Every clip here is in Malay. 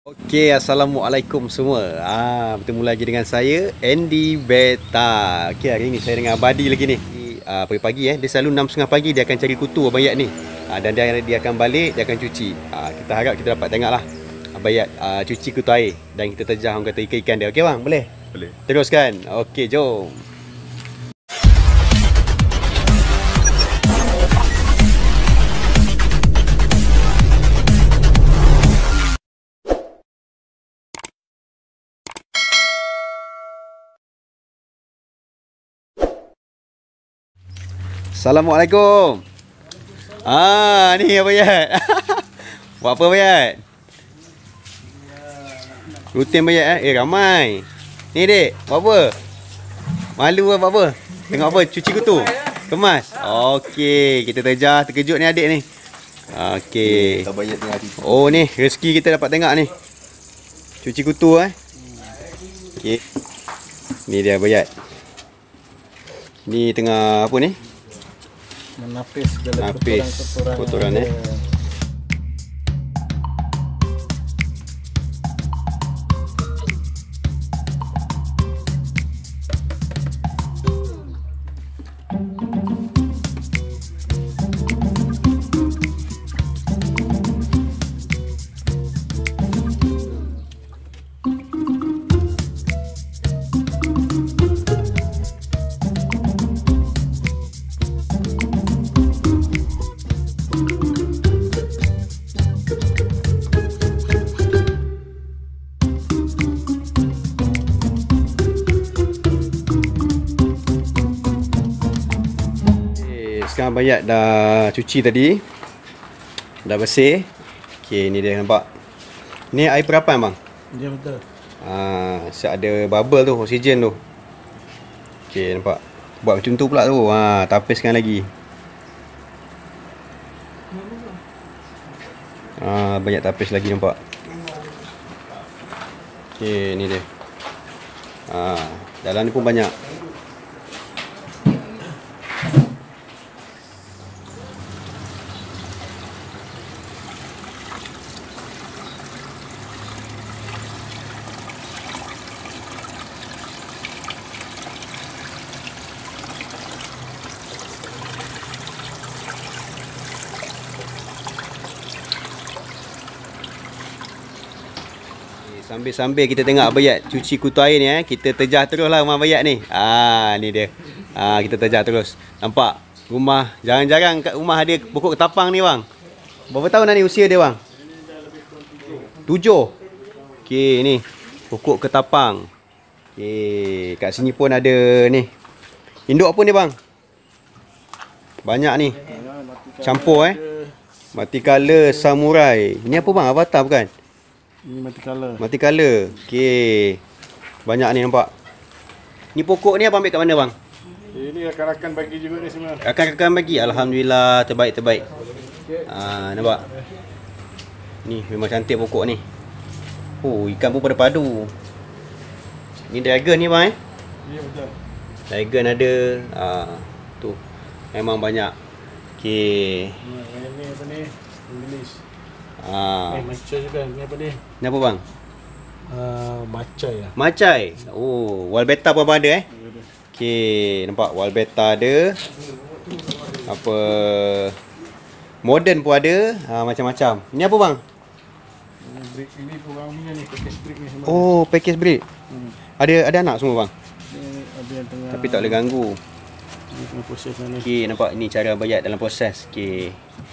Okey, Assalamualaikum semua. Bertemu lagi dengan saya Andy Beta. Okey, hari ni saya dengan Abadi lagi ni. Pagi-pagi dia selalu 6.30 pagi dia akan cari kutu Abang Yat ni. Dan dia akan balik, dia akan cuci. Kita harap kita dapat tengoklah Abang Yat cuci kutu air dan kita terjah orang kata ikan-ikan dia. Okey bang, boleh? Boleh. Teruskan. Okey, jom. Assalamualaikum. Ni Abang Yat. Buat apa Abang Yat? Rutin Abang Yat ramai. Ni dek, buat apa? Malu buat apa? Tengok apa? Cuci kutu? Kemas? Okey, kita terkejut ni adik ni. Okey. Abang Yat tengah tidur. Oh ni, rezeki kita dapat tengok ni. Cuci kutu Okey. Ni dia Abang Yat. Ni tengah apa ni? Menapis segala Kotoran Sekarang Abang Yat dah cuci tadi. Dah bersih. Okey, ni dia nampak. Ni air perapan bang. Ya betul. Siap ada bubble tu, oksigen tu. Okey, nampak. Buat macam tu pula tu. Tapiskan lagi. Banyak tapis lagi nampak. Okey, ni dia. Dalam ni pun banyak. Sambil-sambil kita tengok Abang Yat cuci kutu air ni kita terjah terus lah rumah Abang Yat ni. Ni dia. Kita terjah terus. Nampak? Rumah, jarang-jarang kat rumah ada pokok ketapang ni bang. Berapa tahun dah ni usia dia bang? 7. Okey, ni pokok ketapang. Okey, kat sini pun ada ni. Induk apa ni bang? Banyak ni. Campur Mati color samurai. Ini apa bang? Avatar bukan? Ini mati color. Mati color. Okey. Banyak ni nampak. Ni pokok ni abang ambil kat mana bang? Ini rakan-rakan bagi juga ni semua. Rakan-rakan bagi. Alhamdulillah, terbaik. Nampak. Ni memang cantik pokok ni. Oh, ikan pun pada padu. Ni dragon ni bang Ya betul. Dragon ada. Tu. Memang banyak. Okey. Ini apa ni? English. Macai juga. Ni apa ni? Ni apa bang? Macai lah. Macai. Oh, wall beta pun abang ada Okey, nampak wall beta ada. Apa modern pun ada. Macam-macam. Ni apa bang? Brick ini orang punya ni, package brick ni semua. Oh, package breed. Ada anak semua bang. Ni ada yang tengah. Tapi tak boleh ganggu. Ni tengah proses ni. Okey, nampak ni cara Abang Yat dalam proses. Okey.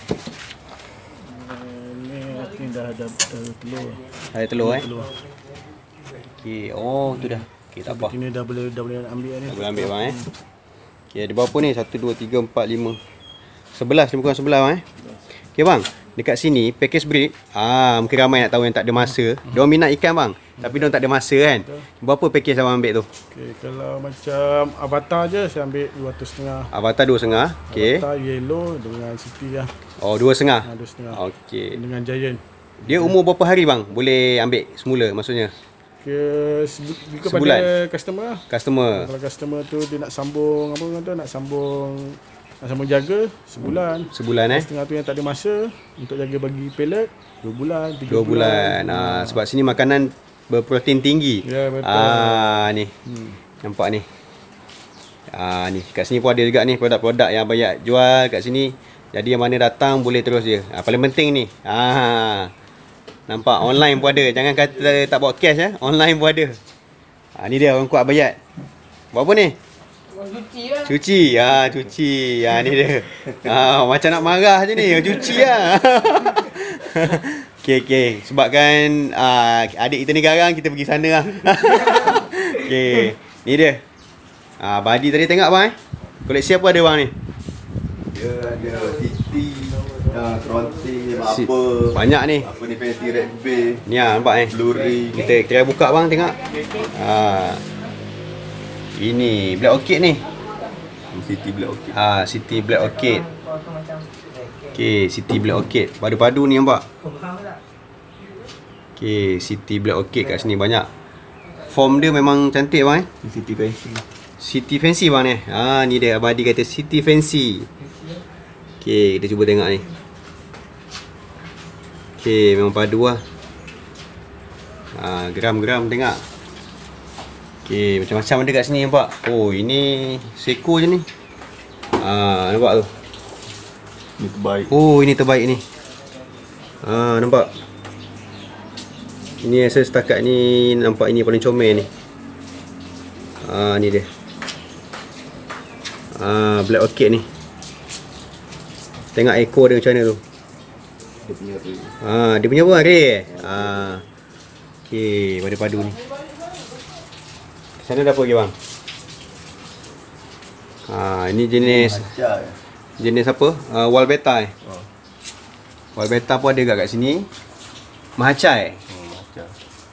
Ni dah ada telur. Ada telur Telur. Okey, oh tu dah. Okey, tak apa. Ini dah boleh ambil ni. Tak boleh ambil bang Okey, ada berapa ni? 1 2 3 4 5 11, lebih kurang 11 bang Okey bang, dekat sini package breed, mungkin ramai nak tahu yang tak ada masa. Diorang minat ikan bang, tapi diorang tak ada masa kan. Berapa package abang ambil tu? Okey, kalau macam avatar je saya ambil 250. Avatar 2.5. Okey. Avatar yellow dengan city lah. Oh, 2.5. 2.5. Okey. Dengan giant. Dia umur berapa hari bang? Boleh ambil semula maksudnya? Kepada customer lah. Customer. Kalau customer tu dia nak sambung apa orang tu, nak sambung jaga sebulan. Sebulan Setengah tu yang tak ada masa untuk jaga bagi pellet. 2 bulan, 3 2 bulan. Sebab sini makanan berprotein tinggi. Ya, betul. Ni. Nampak ni. Ni kat sini pun ada juga ni produk-produk yang banyak jual kat sini. Jadi yang mana datang boleh terus je. Paling penting ni. Nampak online pun ada. Jangan kata tak bawa cash online pun ada. Ni dia orang kuat bayat. Buat apa ni? Cuci lah. Cuci. Cuci. Ni dia. Macam nak marah je ni. Cuci lah. Okey. Sebabkan adik kita ni garang, kita pergi sana lah. Okey. Ni dia. Badi tadi tengok bang. Koleksi apa ada bang ni? Dia ada City, Frontier, apa. Banyak ni. Apa ni fancy Red Bay. Ni nampak ni. Blurry. Kita kira buka bang tengok. Ini Black Orchid ni. City Black Orchid. City Black Orchid. Okey, City Black Orchid. Padu-padu ni nampak. Okey, City Black Orchid kat sini banyak. Form dia memang cantik bang City fancy. City Fancy bang ni. Ni dia Abadi kata City Fancy. Okey, kita cuba tengok ni. Okey, memang padu lah. Geram-geram tengok. Okey, macam-macam ada kat sini nampak. Oh, ini seko je ni. Nampak tu. Ini terbaik. Oh, ini terbaik ni. Nampak. Ini saya setakat ni nampak ini paling comel ni. Ni dia. Black Orchid ni. Tengok ekor dia macam mana tu. Dia punya ray. Dia punya apa? Ray. Okey, padu-padu ni. Sana ada apa lagi bang? Ini jenis Macam apa? Wall beta Wall beta pun ada kat sini. Mahacai. macam.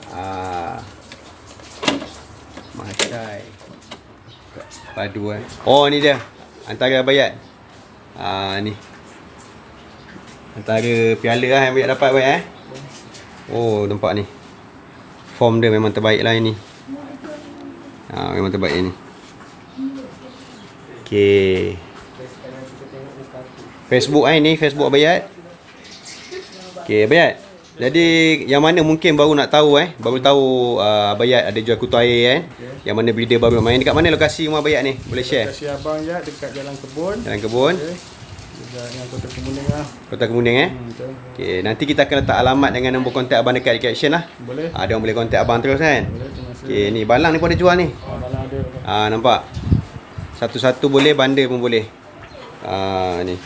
Mahacai. Padu Oh ni dia. Antara bayat. Ni. Antara piala lah yang bayat dapat bayat Oh nampak ni. Form dia memang terbaik lah ini. Memang terbaik ini. Okey. Facebook ni Facebook Abayat. Okey Abayat. Jadi yang mana mungkin baru nak tahu baru tahu Abayat ada jual kutu air Yang mana breeder baru main dekat mana lokasi rumah Abayat ni? Boleh share. Lokasi abang je dekat Jalan Kebun. Jalan Kebun. Dekat yang Kota Kemuning lah. Kota Kemuning Betul. Okey, nanti kita akan letak alamat dengan nombor kontak abang dekat caption lah. Boleh. Dia orang boleh kontak abang terus kan? Boleh, terima kasih. Okey, ni balang ni pun ada jual ni. Balang ada. Nampak. Satu-satu boleh, bandar pun boleh. Ni.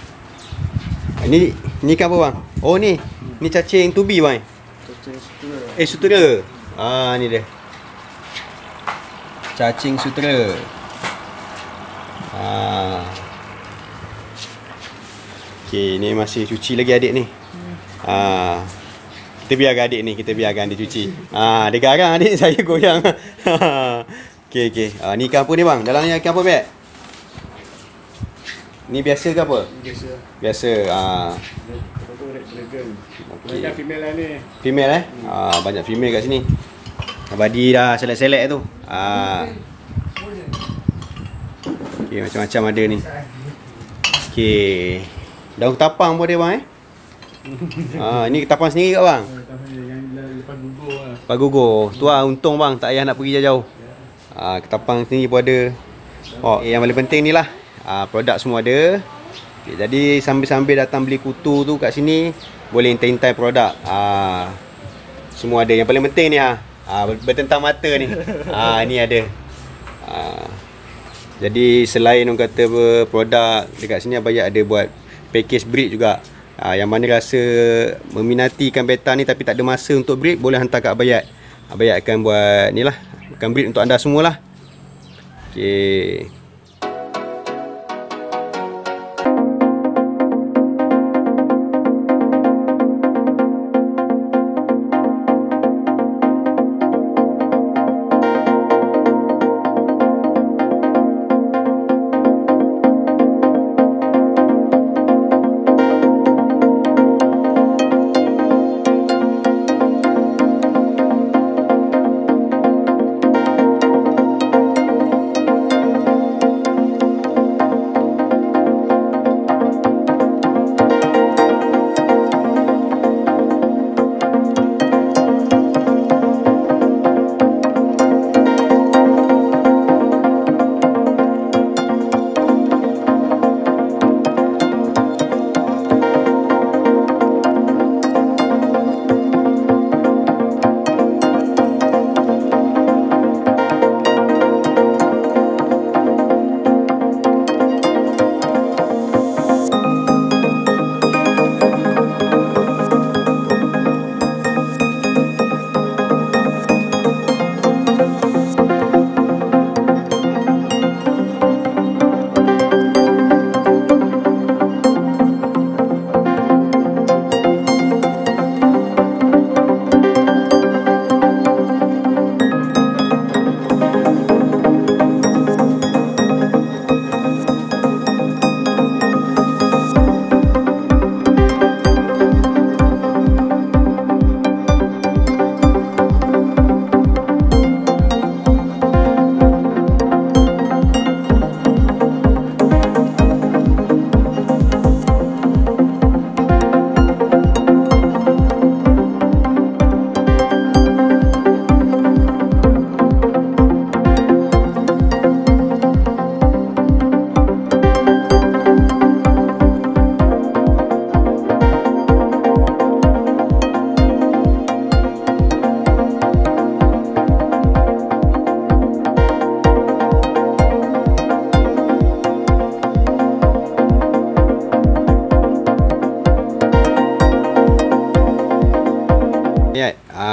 Ni kan apa bang? Oh ni. Ni cacing tubi bang. Cacing sutera. Sutera. Ni dia. Cacing sutera. Okey, ni masih cuci lagi adik ni. Kita biarkan adik ni, kita biarkan dia cuci. Dia garang adik, saya goyang. Okey. Ni ikan apa ni bang? Dalam ni ikan apa bet? Ni biasa ke apa? Biasa. Biasa. Lepas tu Red Dragon. Okey. Banyak female lah ni. Female banyak female kat sini. Abadi dah select-select tu. Okey, macam-macam ada ni. Okey. Daun ketapang pun ada bang Ini ketapang sendiri kat bang? Yang lepas gugur lah. Lepas gugur. Tu lah untung bang, tak payah nak pergi jauh-jauh. Ketapang sendiri pun ada. Yang paling penting ni lah. Produk semua ada. Okay, jadi sambil-sambil datang beli kutu tu kat sini, boleh intai-intai produk. Semua ada. Yang paling penting ni bertentang mata ni. Ni ada. Jadi selain orang kata produk dekat sini Abayat ada buat package breed juga. Yang mana rasa meminati ikan beta ni tapi tak ada masa untuk breed, boleh hantar kat Abayat. Abayat akan buat ni lah, akan breed untuk anda semualah. Okey.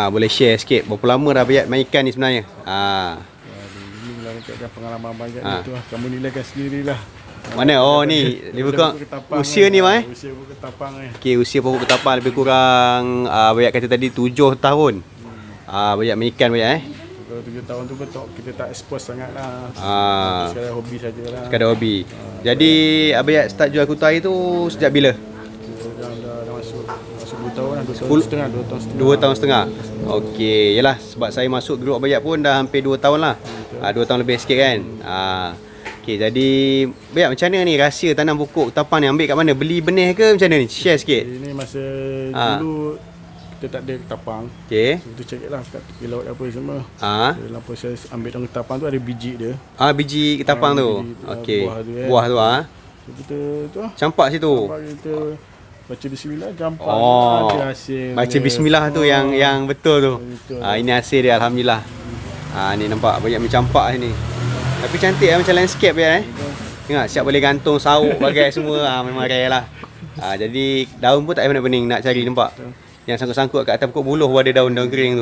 Boleh share sikit berapa lama dah Bayat main ikan ni sebenarnya? Ini lah dekat pengalaman banyak tu lah. Kamu nilaikan sendirilah. Mana? Oh ni lebih kurang usia ni bang Usia pokok ketapang Okey, usia pokok ketapang lebih kurang Bayat kata tadi 7 tahun. Bayat main ikan Bayat Kalau 7 tahun tu betul kita tak expose sangat lah. Sekadar hobi sajalah. Sekadar hobi. Jadi Bayat start jual kutu air tu sejak bila? Dah masuk 2 tahun lah, 2 tahun setengah. 2 tahun setengah. Okey, yalah sebab saya masuk grup Bayat pun dah hampir 2 tahun lah. 2 tahun lebih sikit kan. Okey, jadi Bayat macam mana ni rahsia tanam pokok ketapang ni? Ambil kat mana? Beli benih ke macam mana ni? Share sikit. Ini masa dulu kita tak ada ketapang. Okey. So, kita cari lah kat tepi laut apa semua. Dalam proses ambil daun ketapang tu ada biji dia. Biji ketapang tu. Okey. Buah tu So, kita tu lah. campak situ. Kita baca bismillah, campak. Ada hasil. Baca bismillah tu yang betul tu. Ini hasil dia alhamdulillah. Ni nampak banyak mencampak sini. Tapi cantik macam landscape dia Tengok siap boleh gantung sauk bagai semua. Memang rare lah. Jadi daun pun tak payah nak bening nak cari nampak. Yang sangkut-sangkut kat atas pokok buluh pun ada daun-daun kering tu.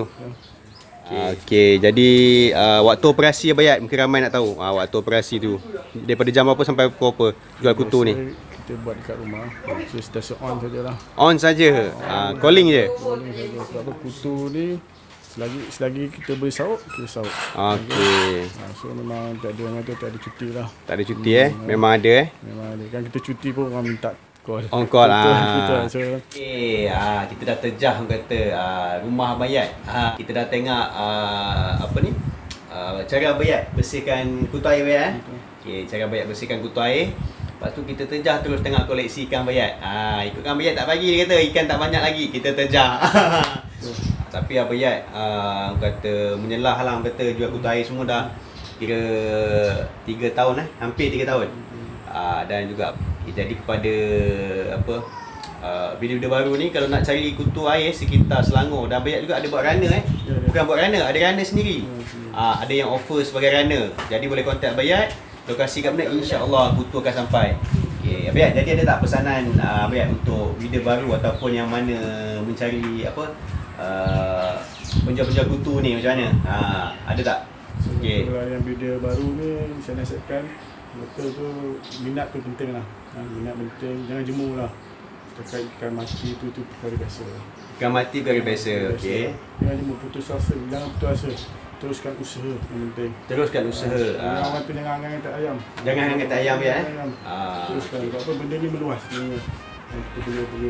Okey, jadi waktu operasi Bayat mungkin ramai nak tahu. Waktu operasi tu daripada jam apa sampai pukul apa jual kutu ni? Kita buat dekat rumah. So sentiasa on sajalah. On saja. Calling je. Calling saja. Sebab apa kutu ni selagi kita boleh sauk, kita sauk. Okey. So memang tak ada orang kata tak ada cuti lah. Tak ada cuti memang ada Memang ada. Kan kita cuti pun orang minta call. On call So, okey, kita dah terjah orang kata rumah Bayat. Kita dah tengok apa ni? Cara Bayat bersihkan kutu air Bayat Okey, cara Bayat bersihkan kutu air. Lepas tu kita terjah terus tengok koleksi ikan Bayat. Ikutkan Bayat tak bagi dia kata ikan tak banyak lagi, kita terjah. Tapi Bayat kata menyelah lah kata jual kutu air semua dah kira 3 tahun hampir 3 tahun. Dan juga jadi kepada apa video-video baru ni kalau nak cari kutu air sekitar Selangor dan Bayat juga ada buat runner bukan buat runner, ada runner sendiri. Ada yang offer sebagai runner. Jadi boleh kontak Bayat, lokasi kat mana insya-Allah kutu akan sampai. Okey, Bayat, jadi ada tak pesanan Bayat untuk video baru ataupun yang mana mencari apa penjual-penjual kutu ni macam mana? Ada tak? Okey. Kalau yang video baru ni saya nasihatkan betul tu minat tu penting lah. Minat penting, jangan jemur lah. Setakat ikan mati tu perkara biasa. Ikan mati perkara biasa, okey. Jangan jemur, putus asa, jangan putus asa. Teruskan usaha yang penting. Teruskan usaha. Orang tu jangan angkat ayam. Jangan angkat ayam ya. Teruskan, sebab apa benda ni meluas. Kita pergi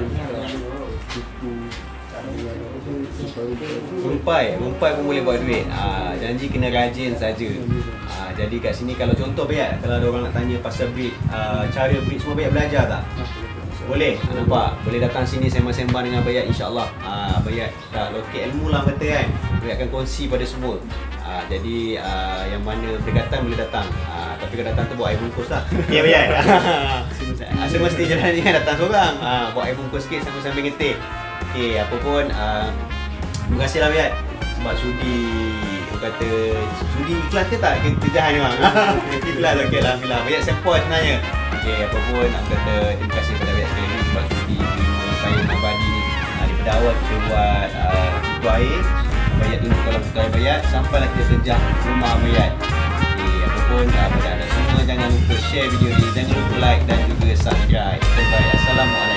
rumpai pun boleh buat duit. Janji kena rajin saja. Jadi kat sini kalau contoh Bayat, kalau ada orang nak tanya pasal breed, cara breed semua Bayat belajar tak? Boleh. Nampak? Boleh datang sini sembang-sembang dengan Bayat insya-Allah. Bayat dah lokek ilmu lah kata kan. Bayat akan kongsi pada semua. Jadi yang mana berdekatan boleh datang. Tapi kalau datang tu bawa air bungkus lah. Ya Bayat. Semesti jalan ni kan datang seorang. Bawa air bungkus sikit sambil ngeteh. Okey, apa pun terima kasih lah Bayat sebab sudi kata sudi ikhlas ke tak kerjaan ni bang. Ikhlas okey alhamdulillah. Bayat sempoi sebenarnya. Okey, apa pun nak kata terima kasih kepada Bayat sekali lagi sebab sudi terima saya abadi ni. Daripada awal kita buat kutu air Bayat tunjuk kalau kutu air Bayat sampailah kita terjah rumah Bayat. Okey, apa pun pada anda semua jangan lupa share video ni, jangan lupa like dan juga subscribe. Bye. Assalamualaikum.